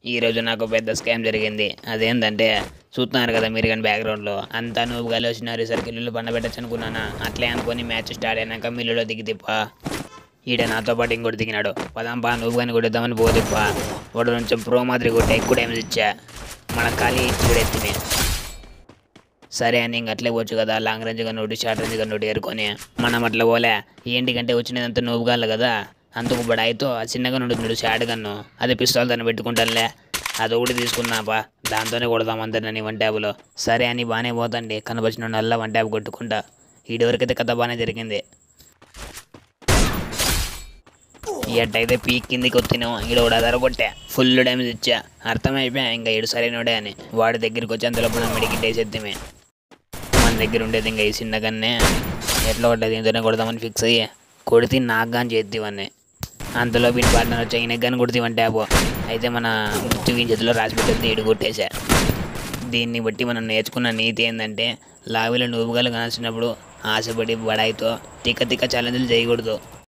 ఈరోజు నాకు పెద్ద స్కామ్ జరిగింది. అదేంటంటే చూస్తున్నారు కదా మీరు కానీ బ్యాక్గ్రౌండ్లో అంతా నువ్వుగాలు వచ్చినారు. సరికి ఇల్లు పండబెట్టచ్చు అనుకున్నానా, అట్లే అనుకొని మ్యాచ్ స్టార్ట్ అయినాక మిల్లులో దిగి తిప్ప ఈడ నాతో పాటు ఇంకోటి దిగినాడు. పదాంపా నువ్వు కానీ కొట్టేద్దామని పోతిప్ప వాడు కొంచెం ప్రో మాదిరి కొట్టే ఎక్కువ టైం ఇచ్చా మన ఖాళీ ఇచ్చి కూడా ఎత్తిమే. సరే అని ఇంక అట్లే వచ్చు కదా, లాంగ్ రేంజ్గా నోటి షార్ట్ రేంజ్గా నోటి ఏరుకొని మనం అట్లా పోలే. ఏంటికంటే వచ్చినదంతా నువ్వుగాలు కదా, అందుకు బడాయితో ఆ చిన్నగా నుండి షార్ట్ గన్ను అది పిస్తోల్ దాన్ని పెట్టుకుంటానులే, అదొకటి తీసుకున్నాపా, దాంతోనే కొడదాం అందరిని వన్ ట్యాబ్లో. సరే అని బాగానే పోతండి, కనపరిచిన నల్ల వన్ ట్యాబ్ కొట్టుకుంటా. ఈడవరకైతే కథ బాగానే జరిగింది. ఎట్టయితే పీక్ కిందికి వచ్చినాం, ఈడ కూడా అదరగొట్టా, ఫుల్ డ్యామేజ్ ఇచ్చా. అర్థమైపోయా ఇంకా ఈడు సరైనడే అని. వాడి దగ్గరికి వచ్చి అంతలోపు మనం మెడికిట్ వేసేద్దామే. మన దగ్గర ఉండేది ఇంకా ఈ చిన్నగానే ఎట్లా కొట్టేది దీంతోనే కొడదామని ఫిక్స్ అయ్యి కొడితే నాకు కానీ చేద్దామని. అంతలో వీటి పార్ట్నర్ వచ్చి ఈయనకి కానీ కొడితేమంటే ట్యాబ్ అయితే మన మృత్యుకి చేతిలో రాసి పెట్టేది ఈడు కొట్టేసా. దీన్ని బట్టి మనం నేర్చుకున్న నీతి ఏంటంటే లావిలో నువ్వుగాలు కాల్చినప్పుడు ఆశపడి బడాయితో తిక్క తిక్క ఛాలెంజ్లు చేయకూడదు.